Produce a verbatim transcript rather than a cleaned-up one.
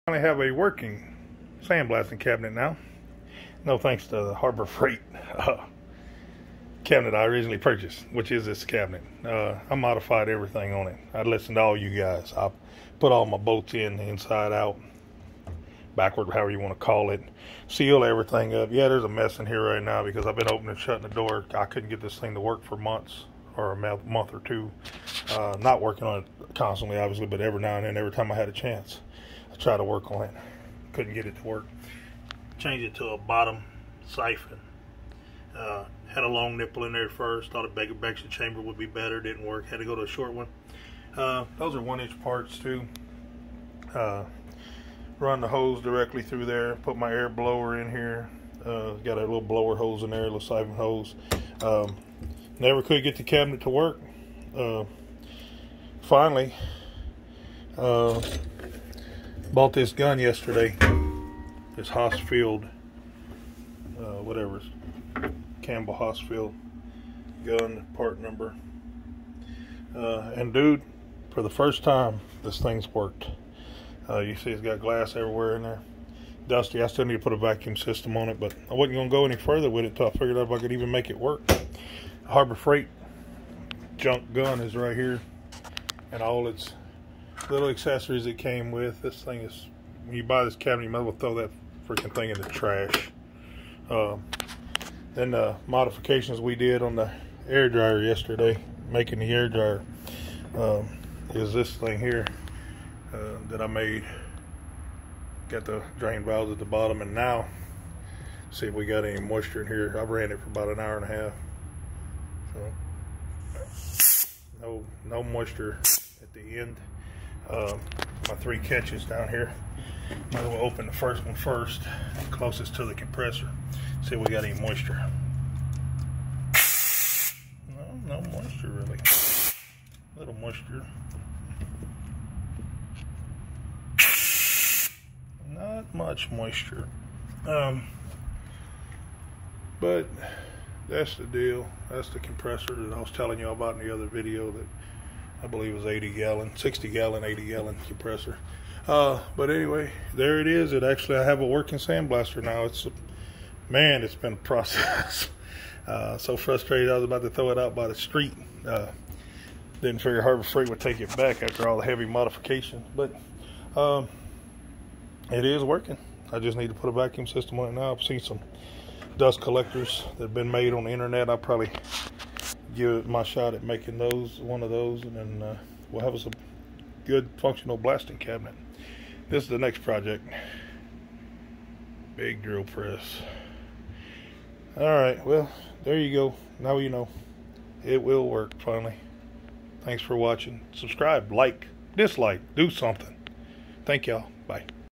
I have a working sandblasting cabinet now. No thanks to the Harbor Freight uh, cabinet I originally purchased, which is this cabinet. Uh, I modified everything on it. I listened to all you guys. I put all my bolts in, inside out, backward, however you want to call it. Seal everything up. Yeah, there's a mess in here right now because I've been opening and shutting the door. I couldn't get this thing to work for months or a month or two. Uh, not working on it constantly, obviously, but every now and then, every time I had a chance, I tried to work on it. Couldn't get it to work. Changed it to a bottom siphon. Uh, had a long nipple in there first. Thought a bigger Beckson chamber would be better. Didn't work. Had to go to a short one. Uh, those are one inch parts too. Uh, run the hose directly through there. Put my air blower in here. Uh, got a little blower hose in there, a little siphon hose. Um, never could get the cabinet to work. Uh, finally, uh, bought this gun yesterday. This Hosfield, uh, whatever, Campbell Hosfield gun part number. Uh, and dude, for the first time, this thing's worked. Uh, you see it's got glass everywhere in there. Dusty. I still need to put a vacuum system on it, but I wasn't going to go any further with it until I figured out if I could even make it work. Harbor Freight junk gun is right here, and all its little accessories it came with. This thing is, when you buy this cabinet, you might as well throw that freaking thing in the trash. Uh, then the modifications we did on the air dryer yesterday, making the air dryer, um, is this thing here uh, that I made. Got the drain valves at the bottom, and now see if we got any moisture in here. I ran it for about an hour and a half, so no no moisture at the end. Uh, my three catches down here. Might as well open the first one first, closest to the compressor. See if we got any moisture. No, no moisture really. A little moisture. Not much moisture. Um, but that's the deal. That's the compressor that I was telling you about in the other video that I believe was eighty gallon, sixty gallon, eighty gallon compressor. Uh, but anyway, there it is. It actually, I have a working sandblaster now. It's, man, it's been a process. Uh, so frustrated I was about to throw it out by the street. Uh, didn't figure Harbor Freight would take it back after all the heavy modifications. But um, it is working. I just need to put a vacuum system on it now. I've seen some dust collectors that have been made on the internet. I'll probably give it my shot at making those, one of those, and then uh, we'll have us a good functional blasting cabinet. This is the next project. Big drill press. Alright, well, there you go. Now you know. It will work finally. Thanks for watching. Subscribe, like, dislike, do something. Thank y'all. Bye.